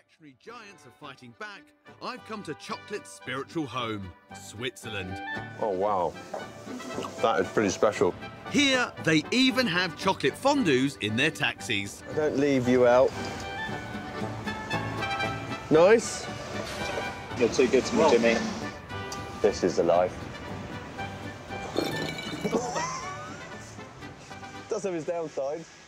reactionary giants are fighting back, I've come to chocolate's spiritual home, Switzerland. Oh, wow. That is pretty special. Here, they even have chocolate fondues in their taxis. I don't leave you out. Nice. You're too good to me, Jimmy. This is the life. Does have its downsides.